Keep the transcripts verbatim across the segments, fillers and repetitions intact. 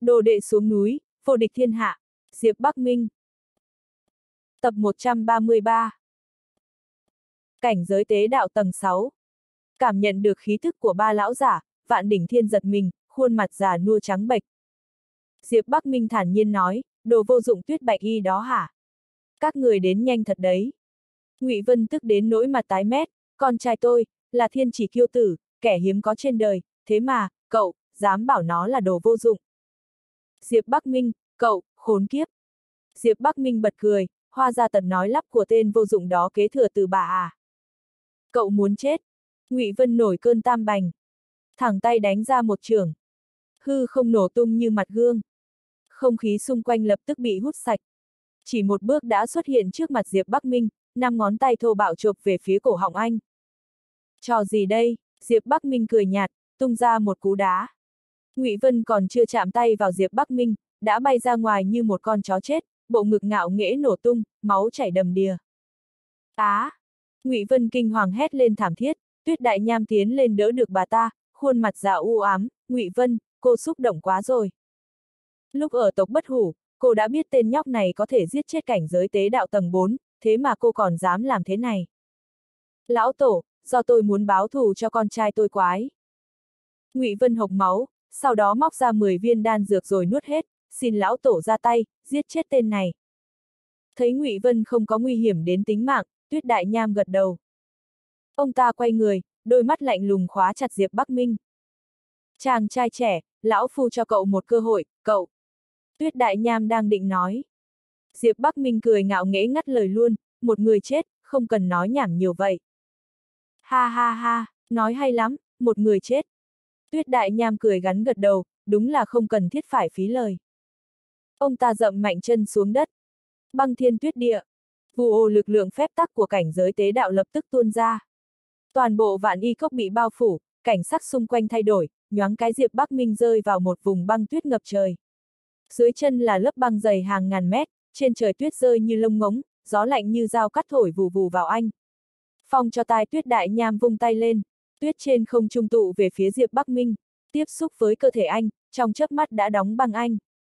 Đồ đệ xuống núi, vô địch thiên hạ. Diệp Bắc Minh. Tập một trăm ba mươi ba. Cảnh giới tế đạo tầng sáu. Cảm nhận được khí thức của ba lão giả, Vạn Đỉnh Thiên giật mình, khuôn mặt già nua trắng bệch. Diệp Bắc Minh thản nhiên nói, đồ vô dụng Tuyết Bạch Y đó hả? Các người đến nhanh thật đấy. Ngụy Vân tức đến nỗi mặt tái mét, con trai tôi, là thiên chỉ kiêu tử, kẻ hiếm có trên đời, thế mà, cậu, dám bảo nó là đồ vô dụng. Diệp Bắc Minh, cậu, khốn kiếp. Diệp Bắc Minh bật cười, hoa ra tật nói lắp của tên vô dụng đó kế thừa từ bà à. Cậu muốn chết. Ngụy Vân nổi cơn tam bành. Thẳng tay đánh ra một chưởng. Hư không nổ tung như mặt gương. Không khí xung quanh lập tức bị hút sạch. Chỉ một bước đã xuất hiện trước mặt Diệp Bắc Minh, năm ngón tay thô bạo chộp về phía cổ họng anh. Trò gì đây? Diệp Bắc Minh cười nhạt, tung ra một cú đá. Ngụy Vân còn chưa chạm tay vào Diệp Bắc Minh, đã bay ra ngoài như một con chó chết, bộ ngực ngạo nghễ nổ tung, máu chảy đầm đìa. Á! À, Ngụy Vân kinh hoàng hét lên thảm thiết, Tuyết Đại Nham tiến lên đỡ được bà ta, khuôn mặt già u ám, Ngụy Vân, cô xúc động quá rồi. Lúc ở tộc Bất Hủ, cô đã biết tên nhóc này có thể giết chết cảnh giới tế đạo tầng bốn, thế mà cô còn dám làm thế này. Lão tổ, do tôi muốn báo thù cho con trai tôi quái. Ngụy Vân hộc máu, sau đó móc ra mười viên đan dược rồi nuốt hết, xin lão tổ ra tay, giết chết tên này. Thấy Ngụy Vân không có nguy hiểm đến tính mạng, Tuyết Đại Nham gật đầu. Ông ta quay người, đôi mắt lạnh lùng khóa chặt Diệp Bắc Minh. Chàng trai trẻ, lão phu cho cậu một cơ hội, cậu. Tuyết Đại Nham đang định nói. Diệp Bắc Minh cười ngạo nghễ ngắt lời luôn, một người chết, không cần nói nhảm nhiều vậy. Ha ha ha, nói hay lắm, một người chết. Tuyết Đại Nham cười gắn gật đầu, đúng là không cần thiết phải phí lời. Ông ta dậm mạnh chân xuống đất. Băng thiên tuyết địa. Vù ồ lực lượng phép tắc của cảnh giới tế đạo lập tức tuôn ra. Toàn bộ Vạn Y Cốc bị bao phủ, cảnh sắc xung quanh thay đổi, nhoáng cái Diệp Bắc Minh rơi vào một vùng băng tuyết ngập trời. Dưới chân là lớp băng dày hàng ngàn mét, trên trời tuyết rơi như lông ngỗng, gió lạnh như dao cắt thổi vù vù vào anh. Phong cho tai Tuyết Đại Nham vung tay lên, tuyết trên không trung tụ về phía Diệp Bắc Minh, tiếp xúc với cơ thể anh, trong chớp mắt đã đóng băng anh.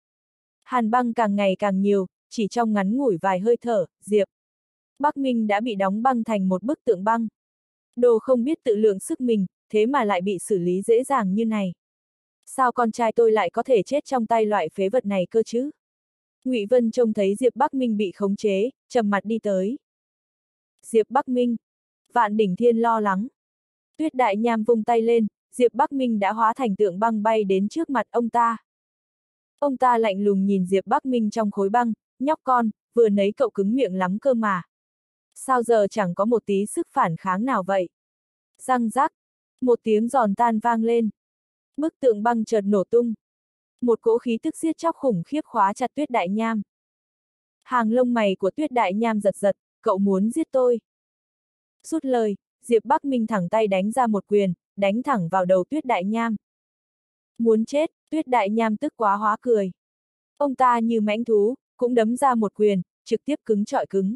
Hàn băng càng ngày càng nhiều, chỉ trong ngắn ngủi vài hơi thở, Diệp Bắc Minh đã bị đóng băng thành một bức tượng băng. Đồ không biết tự lượng sức mình, thế mà lại bị xử lý dễ dàng như này. Sao con trai tôi lại có thể chết trong tay loại phế vật này cơ chứ? Ngụy Vân trông thấy Diệp Bắc Minh bị khống chế, trầm mặt đi tới. Diệp Bắc Minh. Vạn Đỉnh Thiên lo lắng. Tuyết Đại Nham vung tay lên, Diệp Bắc Minh đã hóa thành tượng băng bay đến trước mặt ông ta. Ông ta lạnh lùng nhìn Diệp Bắc Minh trong khối băng, nhóc con, vừa nấy cậu cứng miệng lắm cơ mà. Sao giờ chẳng có một tí sức phản kháng nào vậy? Răng rắc, một tiếng giòn tan vang lên. Bức tượng băng chợt nổ tung. Một cỗ khí tức giết chóc khủng khiếp khóa chặt Tuyết Đại Nham. Hàng lông mày của Tuyết Đại Nham giật giật, cậu muốn giết tôi. Rút lời, Diệp Bắc Minh thẳng tay đánh ra một quyền, đánh thẳng vào đầu Tuyết Đại Nham. Muốn chết, Tuyết Đại Nham tức quá hóa cười. Ông ta như mãnh thú, cũng đấm ra một quyền, trực tiếp cứng trọi cứng.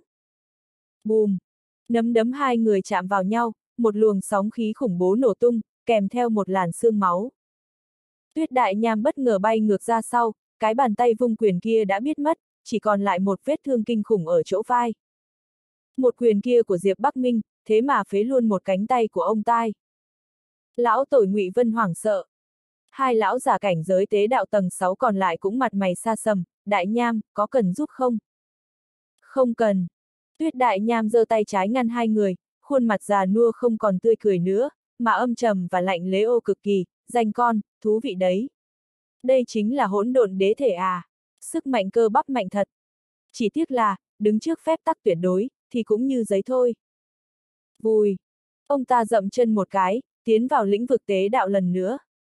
Bùm! Nắm đấm hai người chạm vào nhau, một luồng sóng khí khủng bố nổ tung, kèm theo một làn sương máu. Tuyết Đại Nham bất ngờ bay ngược ra sau, cái bàn tay vung quyền kia đã biết mất, chỉ còn lại một vết thương kinh khủng ở chỗ vai. Một quyền kia của Diệp Bắc Minh, thế mà phế luôn một cánh tay của ông tai. Lão tổ Ngụy Vân hoảng sợ. Hai lão giả cảnh giới tế đạo tầng sáu còn lại cũng mặt mày xa sầm, Đại Nham, có cần giúp không? Không cần. Tuyết Đại Nham giơ tay trái ngăn hai người, khuôn mặt già nua không còn tươi cười nữa, mà âm trầm và lạnh lẽo ô cực kỳ, danh con, thú vị đấy. Đây chính là hỗn độn đế thể à, sức mạnh cơ bắp mạnh thật. Chỉ tiếc là, đứng trước phép tắc tuyệt đối, thì cũng như giấy thôi. Vùi. Ông ta dậm chân một cái, tiến vào lĩnh vực tế đạo lần nữa.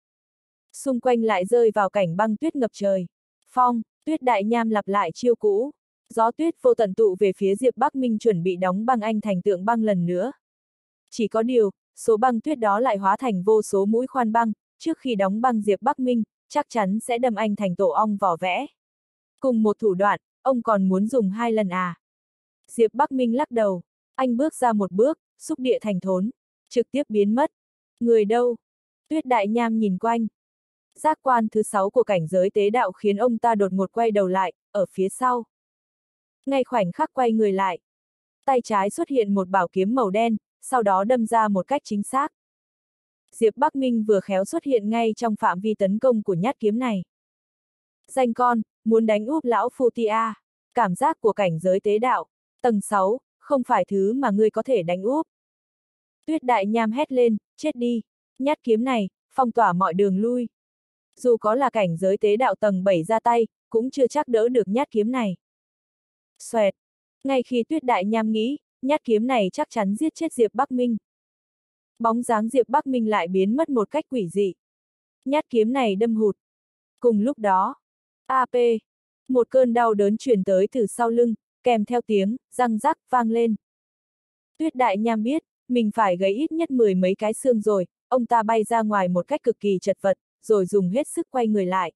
Xung quanh lại rơi vào cảnh băng tuyết ngập trời. Phong, Tuyết Đại Nham lặp lại chiêu cũ. Gió tuyết vô tận tụ về phía Diệp Bắc Minh chuẩn bị đóng băng anh thành tượng băng lần nữa. Chỉ có điều, số băng tuyết đó lại hóa thành vô số mũi khoan băng, trước khi đóng băng Diệp Bắc Minh, chắc chắn sẽ đâm anh thành tổ ong vỏ vẽ. Cùng một thủ đoạn, ông còn muốn dùng hai lần à? Diệp Bắc Minh lắc đầu, anh bước ra một bước, xúc địa thành thốn, trực tiếp biến mất. Người đâu? Tuyết Đại Nham nhìn quanh. Giác quan thứ sáu của cảnh giới tế đạo khiến ông ta đột ngột quay đầu lại, ở phía sau. Ngay khoảnh khắc quay người lại, tay trái xuất hiện một bảo kiếm màu đen, sau đó đâm ra một cách chính xác. Diệp Bắc Minh vừa khéo xuất hiện ngay trong phạm vi tấn công của nhát kiếm này. Danh con, muốn đánh úp lão phu tia, cảm giác của cảnh giới tế đạo, tầng sáu, không phải thứ mà ngươi có thể đánh úp. Tuyết Đại Nham hét lên, chết đi, nhát kiếm này, phong tỏa mọi đường lui. Dù có là cảnh giới tế đạo tầng bảy ra tay, cũng chưa chắc đỡ được nhát kiếm này. Xoẹt, ngay khi Tuyết Đại Nham nghĩ, nhát kiếm này chắc chắn giết chết Diệp Bắc Minh. Bóng dáng Diệp Bắc Minh lại biến mất một cách quỷ dị. Nhát kiếm này đâm hụt. Cùng lúc đó, a pê, một cơn đau đớn truyền tới từ sau lưng, kèm theo tiếng răng rắc vang lên. Tuyết Đại Nham biết, mình phải gãy ít nhất mười mấy cái xương rồi, ông ta bay ra ngoài một cách cực kỳ chật vật, rồi dùng hết sức quay người lại.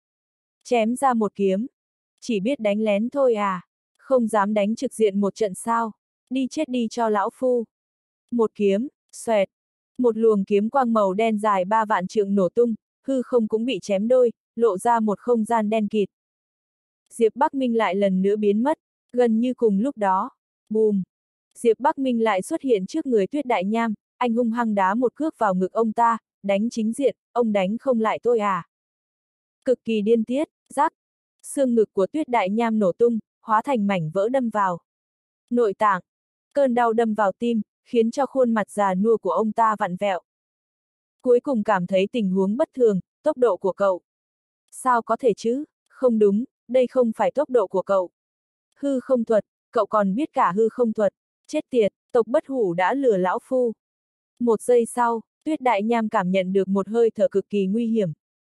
Chém ra một kiếm. Chỉ biết đánh lén thôi à, không dám đánh trực diện một trận sao, đi chết đi cho lão phu. Một kiếm, xoẹt, một luồng kiếm quang màu đen dài ba vạn trượng nổ tung, hư không cũng bị chém đôi, lộ ra một không gian đen kịt. Diệp Bắc Minh lại lần nữa biến mất, gần như cùng lúc đó, bùm, Diệp Bắc Minh lại xuất hiện trước người Tuyết Đại Nham, anh hung hăng đá một cước vào ngực ông ta, đánh chính diện, ông đánh không lại tôi à. Cực kỳ điên tiết, rắc, xương ngực của Tuyết Đại Nham nổ tung, hóa thành mảnh vỡ đâm vào nội tạng, cơn đau đâm vào tim, khiến cho khuôn mặt già nua của ông ta vặn vẹo. Cuối cùng cảm thấy tình huống bất thường, tốc độ của cậu. Sao có thể chứ, không đúng, đây không phải tốc độ của cậu. Hư không thuật, cậu còn biết cả hư không thuật, chết tiệt, tộc bất hủ đã lừa lão phu. Một giây sau, Tuyết Đại Nham cảm nhận được một hơi thở cực kỳ nguy hiểm.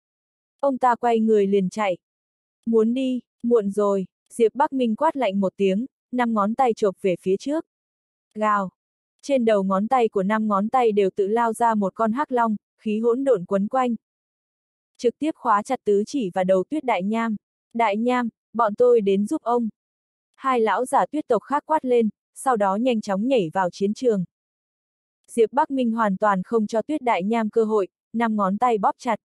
Ông ta quay người liền chạy. Muốn đi, muộn rồi, Diệp Bắc Minh quát lạnh một tiếng, năm ngón tay chộp về phía trước. Gào. Trên đầu ngón tay của năm ngón tay đều tự lao ra một con hắc long, khí hỗn độn quấn quanh. Trực tiếp khóa chặt tứ chỉ vào đầu Tuyết Đại Nham. Đại Nham, bọn tôi đến giúp ông. Hai lão giả tuyết tộc khác quát lên, sau đó nhanh chóng nhảy vào chiến trường. Diệp Bắc Minh hoàn toàn không cho Tuyết Đại Nham cơ hội, năm ngón tay bóp chặt.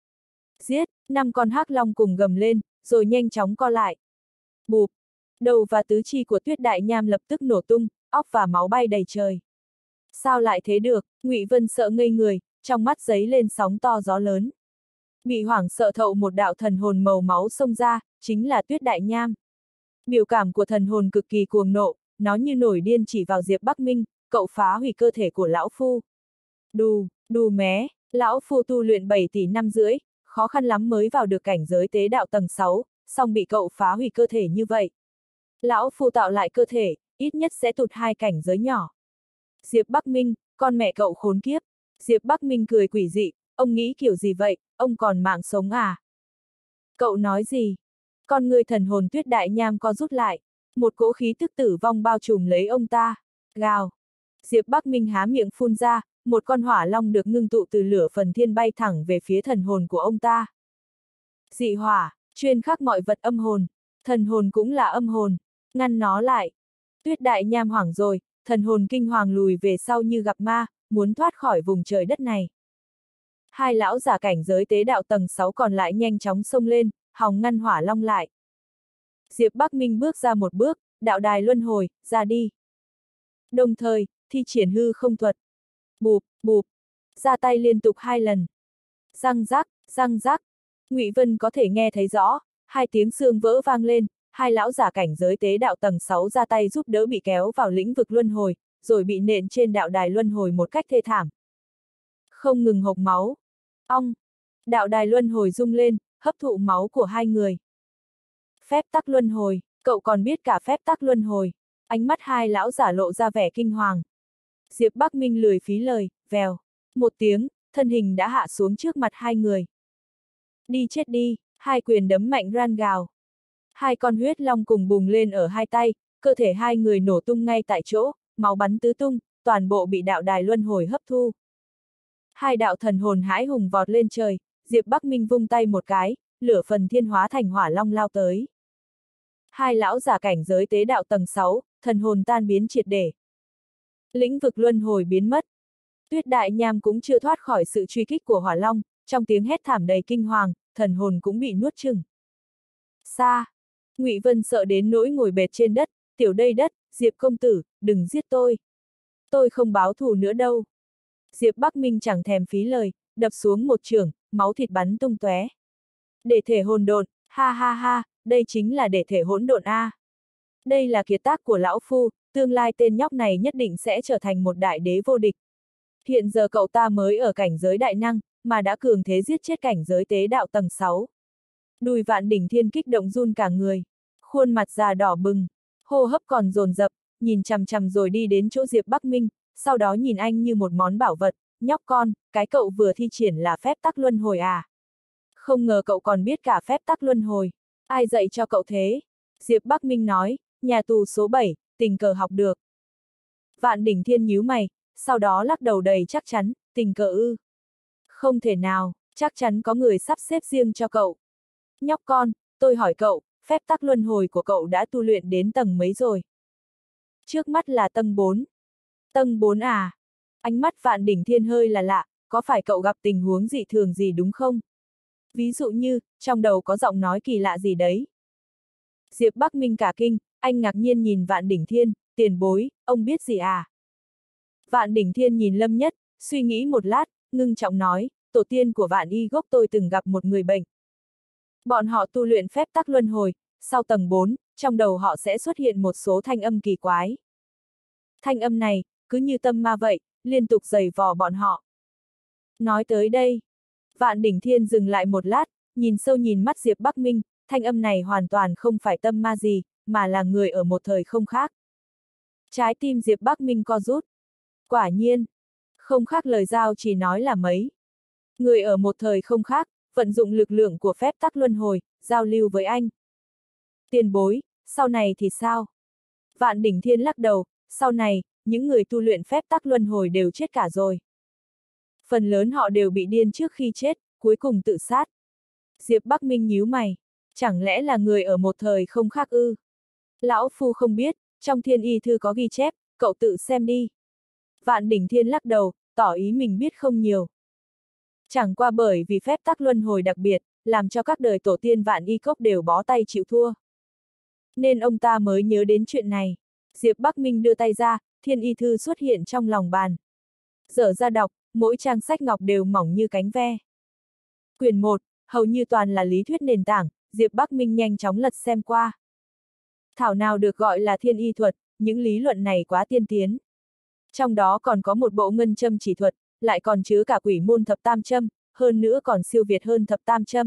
Giết, năm con hắc long cùng gầm lên, rồi nhanh chóng co lại. Bụp, đầu và tứ chi của Tuyết Đại Nham lập tức nổ tung, óc và máu bay đầy trời. Sao lại thế được, Ngụy Vân sợ ngây người, trong mắt giấy lên sóng to gió lớn. Bị hoảng sợ thậu một đạo thần hồn màu máu xông ra, chính là Tuyết Đại Nham. Biểu cảm của thần hồn cực kỳ cuồng nộ, nó như nổi điên chỉ vào Diệp Bắc Minh, cậu phá hủy cơ thể của lão phu. Đù, đù mé, lão phu tu luyện bảy tỷ năm rưỡi, khó khăn lắm mới vào được cảnh giới tế đạo tầng sáu, song bị cậu phá hủy cơ thể như vậy. Lão phu tạo lại cơ thể, ít nhất sẽ tụt hai cảnh giới nhỏ. Diệp Bắc Minh, con mẹ cậu khốn kiếp. Diệp Bắc Minh cười quỷ dị, ông nghĩ kiểu gì vậy, ông còn mạng sống à? Cậu nói gì? Con người thần hồn Tuyết Đại Nham co rút lại, một cỗ khí tức tử vong bao trùm lấy ông ta. Gào. Diệp Bắc Minh há miệng phun ra, một con hỏa long được ngưng tụ từ lửa phần thiên bay thẳng về phía thần hồn của ông ta. Dị hỏa, chuyên khắc mọi vật âm hồn, thần hồn cũng là âm hồn, ngăn nó lại. Tuyết Đại Nham hoảng rồi, thần hồn kinh hoàng lùi về sau như gặp ma, muốn thoát khỏi vùng trời đất này. Hai lão giả cảnh giới tế đạo tầng sáu còn lại nhanh chóng xông lên, hòng ngăn hỏa long lại. Diệp Bắc Minh bước ra một bước, đạo đài luân hồi, ra đi. Đồng thời, thi triển hư không thuật. Bụp, bụp, ra tay liên tục hai lần. Răng rắc, răng rắc. Ngụy Vân có thể nghe thấy rõ, hai tiếng xương vỡ vang lên, hai lão giả cảnh giới tế đạo tầng sáu ra tay giúp đỡ bị kéo vào lĩnh vực luân hồi, rồi bị nện trên đạo đài luân hồi một cách thê thảm. Không ngừng hộc máu. Ong, đạo đài luân hồi rung lên, hấp thụ máu của hai người. Phép tắc luân hồi, cậu còn biết cả phép tắc luân hồi. Ánh mắt hai lão giả lộ ra vẻ kinh hoàng. Diệp Bắc Minh lười phí lời, vèo. Một tiếng, thân hình đã hạ xuống trước mặt hai người. Đi chết đi, hai quyền đấm mạnh ran gào. Hai con huyết long cùng bùng lên ở hai tay, cơ thể hai người nổ tung ngay tại chỗ, máu bắn tứ tung, toàn bộ bị đạo đài luân hồi hấp thu. Hai đạo thần hồn hãi hùng vọt lên trời, Diệp Bắc Minh vung tay một cái, lửa phần thiên hóa thành hỏa long lao tới. Hai lão giả cảnh giới tế đạo tầng sáu, thần hồn tan biến triệt để. Lĩnh vực luân hồi biến mất. Tuyết Đại Nham cũng chưa thoát khỏi sự truy kích của hỏa long, trong tiếng hét thảm đầy kinh hoàng, thần hồn cũng bị nuốt chửng. Xa! Ngụy Vân sợ đến nỗi ngồi bệt trên đất, tiểu đây đất, Diệp công tử, đừng giết tôi. Tôi không báo thù nữa đâu. Diệp Bắc Minh chẳng thèm phí lời, đập xuống một chưởng, máu thịt bắn tung tóe. Để thể hồn độn, ha ha ha, đây chính là để thể hỗn độn a. Đây là kiệt tác của lão phu, tương lai tên nhóc này nhất định sẽ trở thành một đại đế vô địch. Hiện giờ cậu ta mới ở cảnh giới đại năng, mà đã cường thế giết chết cảnh giới tế đạo tầng sáu. Đùi Vạn Đỉnh Thiên kích động run cả người, khuôn mặt già đỏ bừng, hô hấp còn dồn dập, nhìn chằm chằm rồi đi đến chỗ Diệp Bắc Minh, sau đó nhìn anh như một món bảo vật, nhóc con, cái cậu vừa thi triển là phép tắc luân hồi à? Không ngờ cậu còn biết cả phép tắc luân hồi, ai dạy cho cậu thế? Diệp Bắc Minh nói, nhà tù số bảy, tình cờ học được. Vạn Đỉnh Thiên nhíu mày, sau đó lắc đầu đầy chắc chắn, tình cờ ư. Không thể nào, chắc chắn có người sắp xếp riêng cho cậu. Nhóc con, tôi hỏi cậu, phép tắc luân hồi của cậu đã tu luyện đến tầng mấy rồi? Trước mắt là tầng bốn. Tầng bốn à? Ánh mắt Vạn Đỉnh Thiên hơi là lạ, có phải cậu gặp tình huống dị thường gì đúng không? Ví dụ như, trong đầu có giọng nói kỳ lạ gì đấy. Diệp Bắc Minh cả kinh, anh ngạc nhiên nhìn Vạn Đỉnh Thiên, tiền bối, ông biết gì à? Vạn Đỉnh Thiên nhìn Lâm Nhất, suy nghĩ một lát, ngưng trọng nói, tổ tiên của Vạn Y gốc tôi từng gặp một người bệnh. Bọn họ tu luyện phép tắc luân hồi, sau tầng bốn, trong đầu họ sẽ xuất hiện một số thanh âm kỳ quái. Thanh âm này, cứ như tâm ma vậy, liên tục giày vò bọn họ. Nói tới đây, Vạn Đỉnh Thiên dừng lại một lát, nhìn sâu nhìn mắt Diệp Bắc Minh, thanh âm này hoàn toàn không phải tâm ma gì, mà là người ở một thời không khác. Trái tim Diệp Bắc Minh co rút. Quả nhiên, không khác lời giao chỉ nói là mấy. Người ở một thời không khác, vận dụng lực lượng của phép tắc luân hồi, giao lưu với anh. Tiền bối, sau này thì sao? Vạn Đỉnh Thiên lắc đầu, sau này, những người tu luyện phép tắc luân hồi đều chết cả rồi. Phần lớn họ đều bị điên trước khi chết, cuối cùng tự sát. Diệp Bắc Minh nhíu mày, chẳng lẽ là người ở một thời không khác ư? Lão phu không biết, trong Thiên Y thư có ghi chép, cậu tự xem đi. Vạn Đỉnh Thiên lắc đầu, tỏ ý mình biết không nhiều. Chẳng qua bởi vì phép tắc luân hồi đặc biệt, làm cho các đời tổ tiên Vạn Y cốc đều bó tay chịu thua. Nên ông ta mới nhớ đến chuyện này. Diệp Bắc Minh đưa tay ra, Thiên Y thư xuất hiện trong lòng bàn. Dở ra đọc, mỗi trang sách ngọc đều mỏng như cánh ve. Quyển một, hầu như toàn là lý thuyết nền tảng, Diệp Bắc Minh nhanh chóng lật xem qua. Thảo nào được gọi là thiên y thuật, những lý luận này quá tiên tiến. Trong đó còn có một bộ ngân châm chỉ thuật, lại còn chứa cả quỷ môn thập tam châm, hơn nữa còn siêu việt hơn thập tam châm.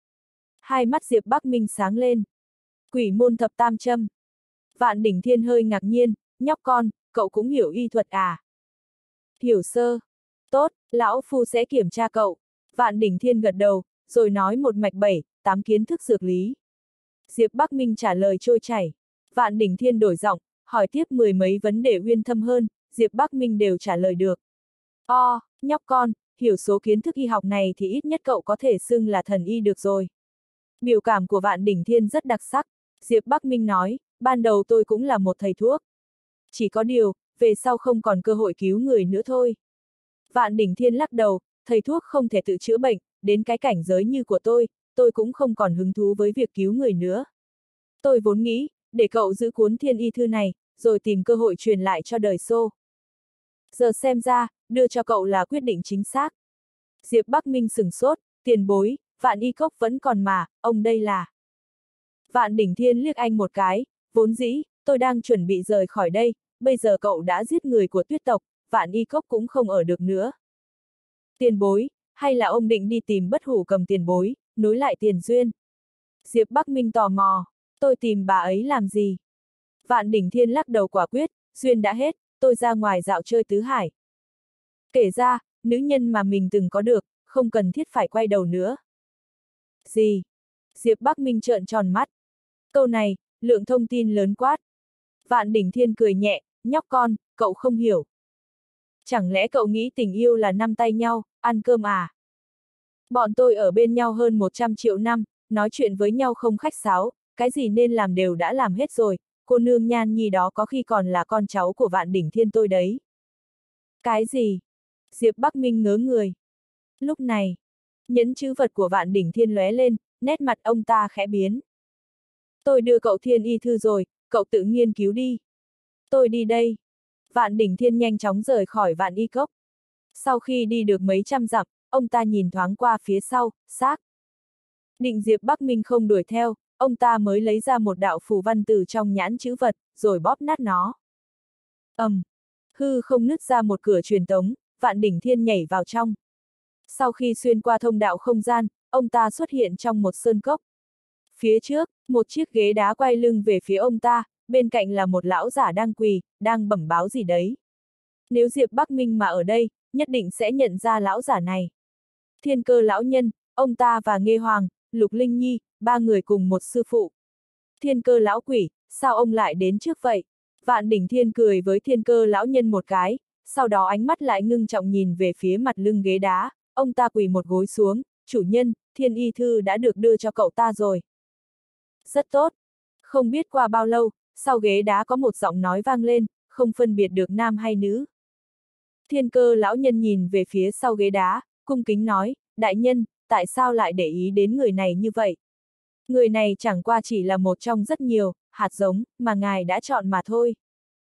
Hai mắt Diệp Bắc Minh sáng lên. Quỷ môn thập tam châm. Vạn Đỉnh Thiên hơi ngạc nhiên, nhóc con, cậu cũng hiểu y thuật à? Hiểu sơ. Tốt, lão phu sẽ kiểm tra cậu. Vạn Đỉnh Thiên gật đầu, rồi nói một mạch bảy, tám kiến thức dược lý. Diệp Bắc Minh trả lời trôi chảy. Vạn Đỉnh Thiên đổi giọng, hỏi tiếp mười mấy vấn đề uyên thâm hơn, Diệp Bắc Minh đều trả lời được. O, nhóc con, hiểu số kiến thức y học này thì ít nhất cậu có thể xưng là thần y được rồi. Biểu cảm của Vạn Đỉnh Thiên rất đặc sắc. Diệp Bắc Minh nói, ban đầu tôi cũng là một thầy thuốc. Chỉ có điều, về sau không còn cơ hội cứu người nữa thôi. Vạn Đỉnh Thiên lắc đầu, thầy thuốc không thể tự chữa bệnh, đến cái cảnh giới như của tôi, tôi cũng không còn hứng thú với việc cứu người nữa. Tôi vốn nghĩ, để cậu giữ cuốn thiên y thư này, rồi tìm cơ hội truyền lại cho đời sau. Giờ xem ra, đưa cho cậu là quyết định chính xác. Diệp Bắc Minh sửng sốt, tiền bối, Vạn Y cốc vẫn còn mà, ông đây là. Vạn Đỉnh Thiên liếc anh một cái, vốn dĩ, tôi đang chuẩn bị rời khỏi đây, bây giờ cậu đã giết người của Tuyết tộc, Vạn Y cốc cũng không ở được nữa. Tiền bối, hay là ông định đi tìm Bất Hủ Cầm tiền bối, nối lại tiền duyên? Diệp Bắc Minh tò mò, tôi tìm bà ấy làm gì? Vạn Đỉnh Thiên lắc đầu quả quyết, duyên đã hết, tôi ra ngoài dạo chơi tứ hải. Kể ra, nữ nhân mà mình từng có được, không cần thiết phải quay đầu nữa. Gì? Diệp Bắc Minh trợn tròn mắt. Câu này, lượng thông tin lớn quát. Vạn Đỉnh Thiên cười nhẹ, nhóc con, cậu không hiểu. Chẳng lẽ cậu nghĩ tình yêu là nắm tay nhau, ăn cơm à? Bọn tôi ở bên nhau hơn một trăm triệu năm, nói chuyện với nhau không khách sáo, cái gì nên làm đều đã làm hết rồi, cô nương Nhan Nhi đó có khi còn là con cháu của Vạn Đỉnh Thiên tôi đấy. Cái gì? Diệp Bắc Minh ngớ người. Lúc này, Nhẫn chữ vật của Vạn Đỉnh Thiên lóe lên, nét mặt ông ta khẽ biến. Tôi đưa cậu thiên y thư rồi, cậu tự nghiên cứu đi. Tôi đi đây. Vạn Đỉnh Thiên nhanh chóng rời khỏi Vạn Y Cốc. Sau khi đi được mấy trăm dặm, ông ta nhìn thoáng qua phía sau, xác. Định Diệp Bắc Minh không đuổi theo, ông ta mới lấy ra một đạo phù văn từ trong nhãn chữ vật, rồi bóp nát nó. ầm, um, hư không nứt ra một cửa truyền tống, Vạn Đỉnh Thiên nhảy vào trong. Sau khi xuyên qua thông đạo không gian, ông ta xuất hiện trong một sơn cốc. Phía trước, một chiếc ghế đá quay lưng về phía ông ta, bên cạnh là một lão giả đang quỳ, đang bẩm báo gì đấy. Nếu Diệp Bắc Minh mà ở đây, nhất định sẽ nhận ra lão giả này. Thiên Cơ lão nhân, ông ta và Nghê Hoàng, Lục Linh Nhi, ba người cùng một sư phụ. Thiên Cơ lão quỷ, sao ông lại đến trước vậy? Vạn Đỉnh Thiên cười với Thiên Cơ lão nhân một cái, sau đó ánh mắt lại ngưng trọng nhìn về phía mặt lưng ghế đá, ông ta quỳ một gối xuống, chủ nhân, thiên y thư đã được đưa cho cậu ta rồi. Rất tốt. Không biết qua bao lâu, sau ghế đá có một giọng nói vang lên, không phân biệt được nam hay nữ. Thiên Cơ lão nhân nhìn về phía sau ghế đá, cung kính nói, đại nhân, tại sao lại để ý đến người này như vậy? Người này chẳng qua chỉ là một trong rất nhiều hạt giống mà ngài đã chọn mà thôi.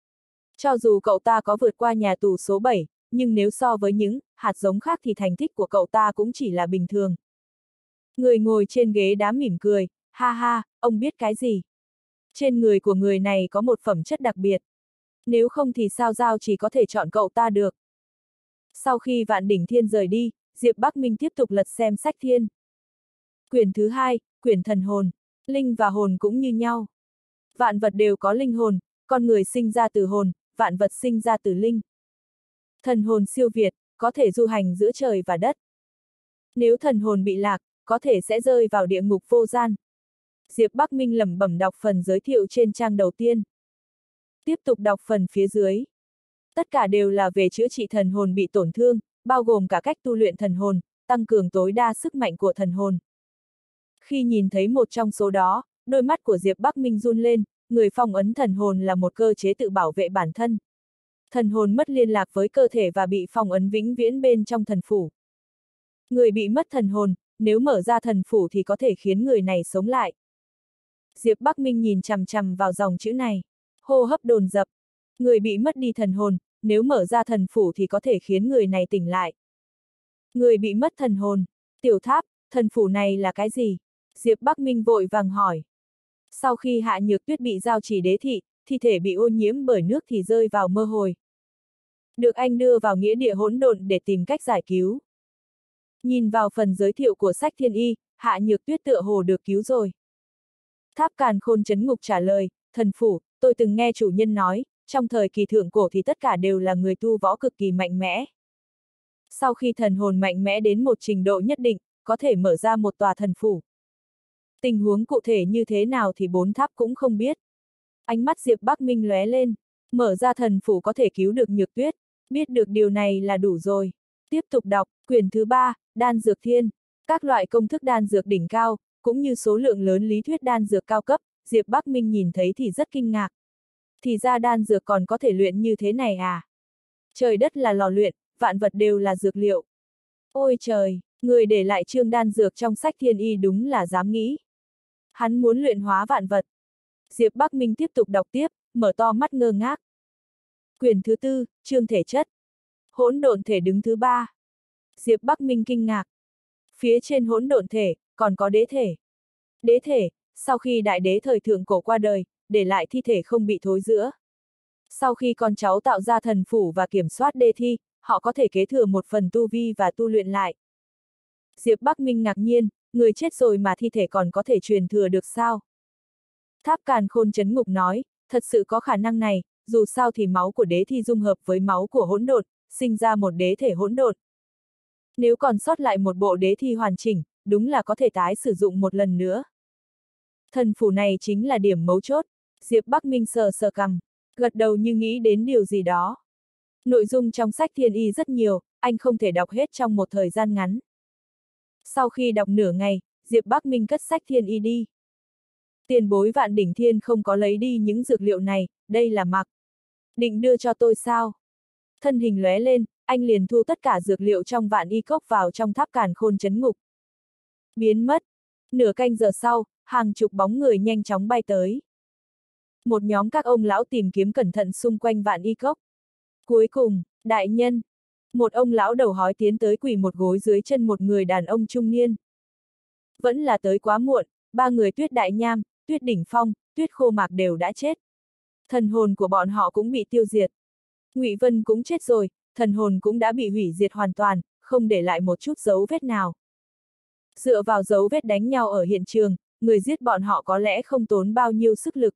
Cho dù cậu ta có vượt qua nhà tù số bảy, nhưng nếu so với những hạt giống khác thì thành tích của cậu ta cũng chỉ là bình thường. Người ngồi trên ghế đá mỉm cười, ha ha, ông biết cái gì? Trên người của người này có một phẩm chất đặc biệt. Nếu không thì sao Giao chỉ có thể chọn cậu ta được. Sau khi Vạn Đỉnh Thiên rời đi, Diệp Bắc Minh tiếp tục lật xem sách thiên. Quyển thứ hai, quyển thần hồn. Linh và hồn cũng như nhau. Vạn vật đều có linh hồn, con người sinh ra từ hồn, vạn vật sinh ra từ linh. Thần hồn siêu việt, có thể du hành giữa trời và đất. Nếu thần hồn bị lạc, có thể sẽ rơi vào địa ngục vô gian. Diệp Bắc Minh lẩm bẩm đọc phần giới thiệu trên trang đầu tiên. Tiếp tục đọc phần phía dưới. Tất cả đều là về chữa trị thần hồn bị tổn thương, bao gồm cả cách tu luyện thần hồn, tăng cường tối đa sức mạnh của thần hồn. Khi nhìn thấy một trong số đó, đôi mắt của Diệp Bắc Minh run lên, người phong ấn thần hồn là một cơ chế tự bảo vệ bản thân. Thần hồn mất liên lạc với cơ thể và bị phong ấn vĩnh viễn bên trong thần phủ. Người bị mất thần hồn, nếu mở ra thần phủ thì có thể khiến người này sống lại. Diệp Bắc Minh nhìn chằm chằm vào dòng chữ này, hô hấp dồn dập. Người bị mất đi thần hồn, nếu mở ra thần phủ thì có thể khiến người này tỉnh lại. Người bị mất thần hồn, Tiểu Tháp, thần phủ này là cái gì? Diệp Bắc Minh vội vàng hỏi. Sau khi Hạ Nhược Tuyết bị giao chỉ đế thị, thi thể bị ô nhiễm bởi nước thì rơi vào mơ hồi. Được anh đưa vào nghĩa địa hỗn độn để tìm cách giải cứu. Nhìn vào phần giới thiệu của sách thiên y, Hạ Nhược Tuyết tựa hồ được cứu rồi. Tháp Càn Khôn Chấn Ngục trả lời, thần phủ, tôi từng nghe chủ nhân nói, trong thời kỳ thượng cổ thì tất cả đều là người tu võ cực kỳ mạnh mẽ. Sau khi thần hồn mạnh mẽ đến một trình độ nhất định, có thể mở ra một tòa thần phủ. Tình huống cụ thể như thế nào thì bốn tháp cũng không biết. Ánh mắt Diệp Bắc Minh lóe lên, mở ra thần phủ có thể cứu được Nhược Tuyết, biết được điều này là đủ rồi. Tiếp tục đọc, quyển thứ ba, đan dược thiên, các loại công thức đan dược đỉnh cao, cũng như số lượng lớn lý thuyết đan dược cao cấp, Diệp Bắc Minh nhìn thấy thì rất kinh ngạc. Thì ra đan dược còn có thể luyện như thế này à? Trời đất là lò luyện, vạn vật đều là dược liệu. Ôi trời, người để lại chương đan dược trong sách thiên y đúng là dám nghĩ. Hắn muốn luyện hóa vạn vật. Diệp Bắc Minh tiếp tục đọc tiếp, mở to mắt ngơ ngác. Quyển thứ tư, chương thể chất. Hỗn độn thể đứng thứ ba. Diệp Bắc Minh kinh ngạc. Phía trên hỗn độn thể, còn có đế thể. Đế thể, sau khi đại đế thời thượng cổ qua đời, để lại thi thể không bị thối rữa. Sau khi con cháu tạo ra thần phủ và kiểm soát đê thi, họ có thể kế thừa một phần tu vi và tu luyện lại. Diệp Bắc Minh ngạc nhiên, người chết rồi mà thi thể còn có thể truyền thừa được sao? Tháp Càn Khôn Chấn Ngục nói, thật sự có khả năng này, dù sao thì máu của đế thi dung hợp với máu của hỗn độn, sinh ra một đế thể hỗn độn. Nếu còn sót lại một bộ đế thi hoàn chỉnh, đúng là có thể tái sử dụng một lần nữa. Thần phủ này chính là điểm mấu chốt. Diệp Bắc Minh sờ sờ cằm, gật đầu như nghĩ đến điều gì đó. Nội dung trong sách thiên y rất nhiều, anh không thể đọc hết trong một thời gian ngắn. Sau khi đọc nửa ngày, Diệp Bắc Minh cất sách thiên y đi. Tiền bối Vạn Đỉnh Thiên không có lấy đi những dược liệu này, đây là mặc. Định đưa cho tôi sao? Thân hình lóe lên, anh liền thu tất cả dược liệu trong Vạn Y Cốc vào trong Tháp Càn Khôn Chấn Ngục. biến mất. Nửa canh giờ sau, hàng chục bóng người nhanh chóng bay tới. Một nhóm các ông lão tìm kiếm cẩn thận xung quanh vạn y cốc. Cuối cùng, đại nhân, một ông lão đầu hói tiến tới quỳ một gối dưới chân một người đàn ông trung niên. Vẫn là tới quá muộn, ba người Tuyết Đại Nham, Tuyết Đỉnh Phong, Tuyết Khô Mạc đều đã chết. Thần hồn của bọn họ cũng bị tiêu diệt. Ngụy Vân cũng chết rồi, thần hồn cũng đã bị hủy diệt hoàn toàn, không để lại một chút dấu vết nào. Dựa vào dấu vết đánh nhau ở hiện trường, người giết bọn họ có lẽ không tốn bao nhiêu sức lực.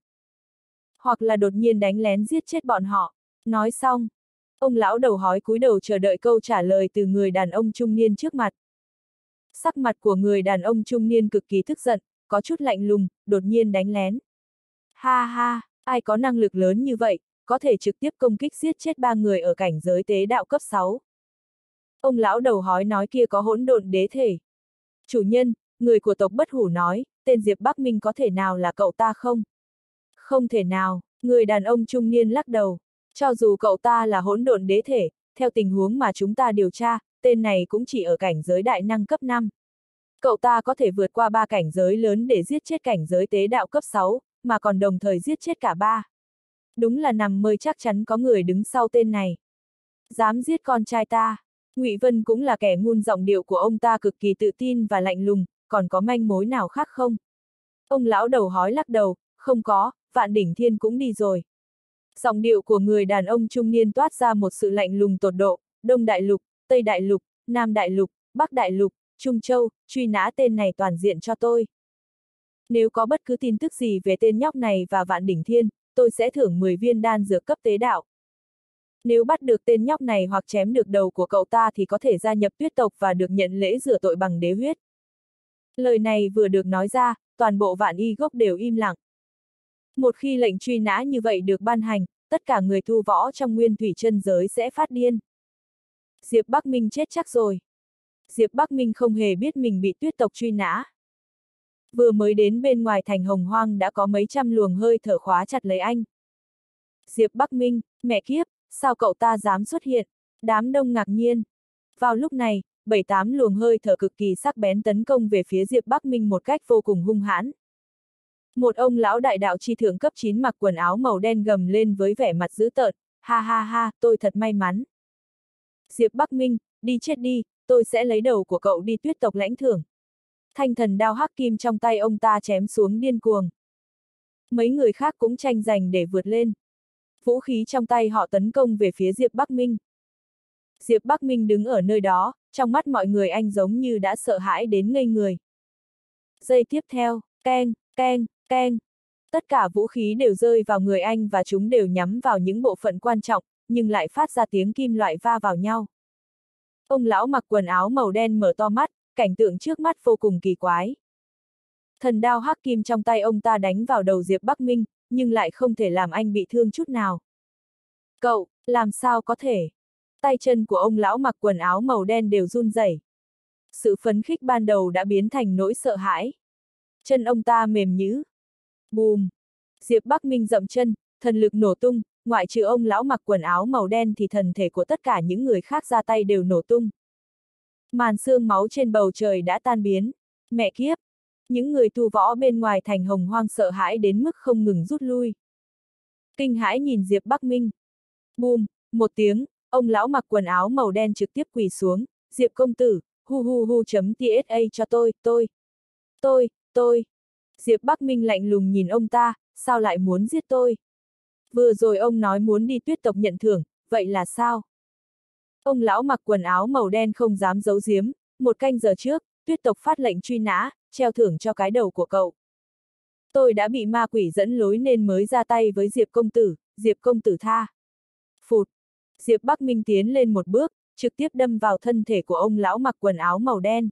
Hoặc là đột nhiên đánh lén giết chết bọn họ. Nói xong, ông lão đầu hói cúi đầu chờ đợi câu trả lời từ người đàn ông trung niên trước mặt. Sắc mặt của người đàn ông trung niên cực kỳ tức giận, có chút lạnh lùng, đột nhiên đánh lén. Ha ha, ai có năng lực lớn như vậy, có thể trực tiếp công kích giết chết ba người ở cảnh giới tế đạo cấp sáu. Ông lão đầu hói nói kia có hỗn độn đế thể. Chủ nhân, người của tộc Bất Hủ nói, tên Diệp Bắc Minh có thể nào là cậu ta không? Không thể nào, người đàn ông trung niên lắc đầu. Cho dù cậu ta là hỗn độn đế thể, theo tình huống mà chúng ta điều tra, tên này cũng chỉ ở cảnh giới đại năng cấp năm. Cậu ta có thể vượt qua ba cảnh giới lớn để giết chết cảnh giới tế đạo cấp sáu, mà còn đồng thời giết chết cả ba. Đúng là nằm mơ chắc chắn có người đứng sau tên này. Dám giết con trai ta. Ngụy Vân cũng là kẻ ngôn, giọng điệu của ông ta cực kỳ tự tin và lạnh lùng, còn có manh mối nào khác không? Ông lão đầu hói lắc đầu, không có, Vạn Đỉnh Thiên cũng đi rồi. Giọng điệu của người đàn ông trung niên toát ra một sự lạnh lùng tột độ, Đông Đại Lục, Tây Đại Lục, Nam Đại Lục, Bắc Đại Lục, Trung Châu, truy nã tên này toàn diện cho tôi. Nếu có bất cứ tin tức gì về tên nhóc này và Vạn Đỉnh Thiên, tôi sẽ thưởng mười viên đan dược cấp tế đạo. Nếu bắt được tên nhóc này hoặc chém được đầu của cậu ta thì có thể gia nhập tuyết tộc và được nhận lễ rửa tội bằng đế huyết. Lời này vừa được nói ra, toàn bộ Vạn Y Gốc đều im lặng. Một khi lệnh truy nã như vậy được ban hành, tất cả người tu võ trong nguyên thủy chân giới sẽ phát điên. Diệp Bắc Minh chết chắc rồi. Diệp Bắc Minh không hề biết mình bị tuyết tộc truy nã. Vừa mới đến bên ngoài thành Hồng Hoang đã có mấy trăm luồng hơi thở khóa chặt lấy anh. Diệp Bắc Minh, mẹ kiếp, sao cậu ta dám xuất hiện? Đám đông ngạc nhiên. Vào lúc này, bảy tám luồng hơi thở cực kỳ sắc bén tấn công về phía Diệp Bắc Minh một cách vô cùng hung hãn. Một ông lão đại đạo chi thượng cấp chín mặc quần áo màu đen gầm lên với vẻ mặt dữ tợn, ha ha ha, tôi thật may mắn. Diệp Bắc Minh, đi chết đi, tôi sẽ lấy đầu của cậu đi tuyết tộc lãnh thưởng. Thanh thần đao hắc kim trong tay ông ta chém xuống điên cuồng. Mấy người khác cũng tranh giành để vượt lên. Vũ khí trong tay họ tấn công về phía Diệp Bắc Minh. Diệp Bắc Minh đứng ở nơi đó, trong mắt mọi người anh giống như đã sợ hãi đến ngây người. Giây tiếp theo, keng, keng, keng. Tất cả vũ khí đều rơi vào người anh và chúng đều nhắm vào những bộ phận quan trọng, nhưng lại phát ra tiếng kim loại va vào nhau. Ông lão mặc quần áo màu đen mở to mắt, cảnh tượng trước mắt vô cùng kỳ quái. Thần đao hắc kim trong tay ông ta đánh vào đầu Diệp Bắc Minh, nhưng lại không thể làm anh bị thương chút nào. Cậu, làm sao có thể? Tay chân của ông lão mặc quần áo màu đen đều run rẩy. Sự phấn khích ban đầu đã biến thành nỗi sợ hãi. Chân ông ta mềm nhũn. Bùm! Diệp Bắc Minh dậm chân, thần lực nổ tung, ngoại trừ ông lão mặc quần áo màu đen thì thần thể của tất cả những người khác ra tay đều nổ tung. Màn sương máu trên bầu trời đã tan biến. Mẹ kiếp! Những người tu võ bên ngoài thành Hồng Hoang sợ hãi đến mức không ngừng rút lui. Kinh hãi nhìn Diệp Bắc Minh. Bùm! Một tiếng, ông lão mặc quần áo màu đen trực tiếp quỳ xuống. Diệp công tử, hu hu hu chấm tsa cho tôi, tôi. Tôi, tôi. Diệp Bắc Minh lạnh lùng nhìn ông ta, sao lại muốn giết tôi? Vừa rồi ông nói muốn đi tuyết tộc nhận thưởng, vậy là sao? Ông lão mặc quần áo màu đen không dám giấu giếm, một canh giờ trước, tuyết tộc phát lệnh truy nã, treo thưởng cho cái đầu của cậu. Tôi đã bị ma quỷ dẫn lối nên mới ra tay với Diệp công tử, Diệp công tử tha. Phụt! Diệp Bắc Minh tiến lên một bước, trực tiếp đâm vào thân thể của ông lão mặc quần áo màu đen.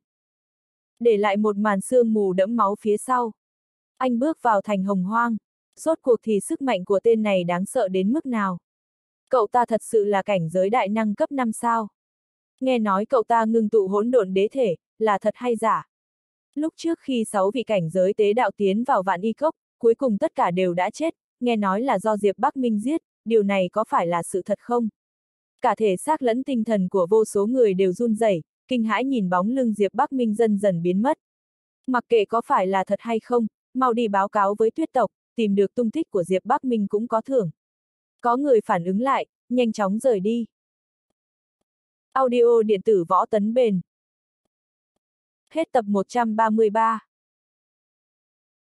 Để lại một màn sương mù đẫm máu phía sau. Anh bước vào thành Hồng Hoang. Rốt cuộc thì sức mạnh của tên này đáng sợ đến mức nào? Cậu ta thật sự là cảnh giới đại năng cấp năm sao? Nghe nói cậu ta ngưng tụ hỗn độn đế thể, là thật hay giả? Lúc trước khi sáu vị cảnh giới tế đạo tiến vào Vạn Y Cốc, cuối cùng tất cả đều đã chết, nghe nói là do Diệp Bắc Minh giết, điều này có phải là sự thật không? Cả thể xác lẫn tinh thần của vô số người đều run rẩy, kinh hãi nhìn bóng lưng Diệp Bắc Minh dần dần biến mất. Mặc kệ có phải là thật hay không, mau đi báo cáo với Tuyết tộc, tìm được tung tích của Diệp Bắc Minh cũng có thưởng. Có người phản ứng lại, nhanh chóng rời đi. Audio điện tử võ tấn bền. Hết tập một trăm ba mươi ba.